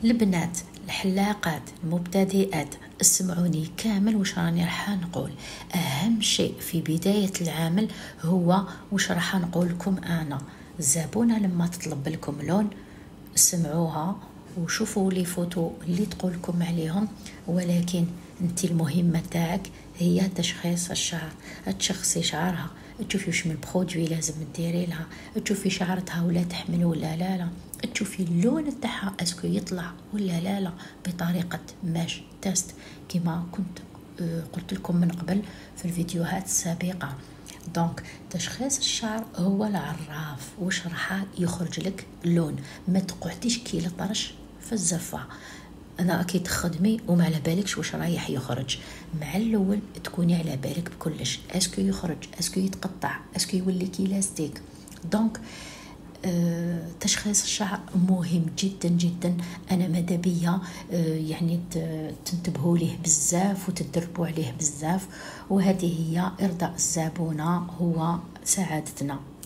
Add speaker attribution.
Speaker 1: البنات الحلاقات المبتدئات اسمعوني كامل واش راني راح نقول. اهم شيء في بداية العمل هو واش راح نقول لكم انا. الزبونة لما تطلب لكم لون سمعوها وشوفوا لي فوتو اللي تقول لكم عليهم، ولكن انت المهمة تاعك هي تشخيص الشعر. تشخصي شعرها، تشوفي واش من برودوي لازم ديري لها، تشوفي شعرتها ولا تحمل ولا لا، تشوفي اللون تاعها اسكو يطلع ولا لا بطريقة ماش تيست كما كنت قلت لكم من قبل في الفيديوهات السابقة. دونك تشخيص الشعر هو العراف واش راح يخرج لك اللون. ما تقعديش كي لطرش في الزفة. انا اكيد تخدمي وما على بالكش واش رايح يخرج. مع الاول تكوني على بالك بكلش، اسكو يخرج، اسكو يتقطع، اسكو يولي كي لاستيك. دونك تشخيص الشعر مهم جدا جدا. انا ماذا بيا يعني تنتبهوا ليه بزاف وتدربوا عليه بزاف، وهذه هي ارضاء الزبونة هو سعادتنا.